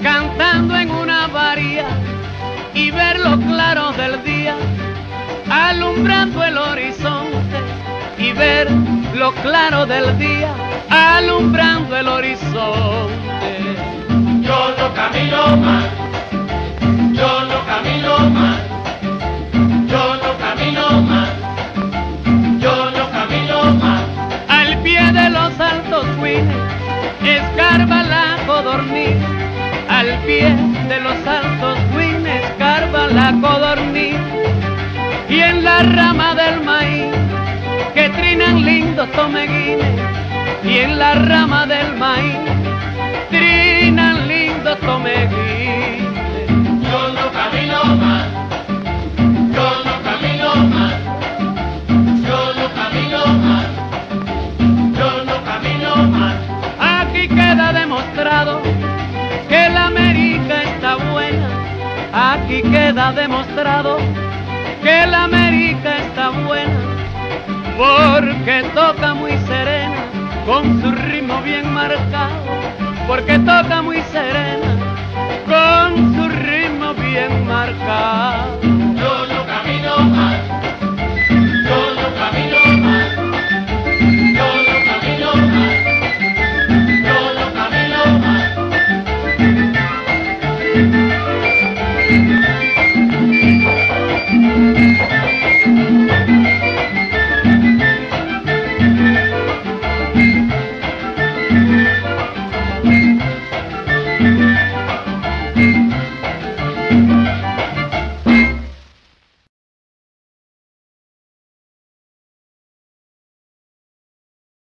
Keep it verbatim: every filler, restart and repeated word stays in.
cantando en una bahía y ver lo claro del día, alumbrando el horizonte y ver lo claro del día, alumbrando el horizonte. Yo no camino mal, yo no camino mal, yo no camino mal, yo no camino mal. Al pie de los altos huines escarba la codorniz, al pie de los altos huines escarba la codorniz, y en la rama del maíz que trinan lindos tomeguines, y en la rama del maíz trinan lindos tomeguines. Yo no camino mal, yo no camino mal, yo no camino mal, yo no camino mal. Aquí queda demostrado que la América está buena, aquí queda demostrado que la América está buena, porque toca muy serena, con su ritmo bien marcado, porque toca muy serena, con su ritmo bien marcado.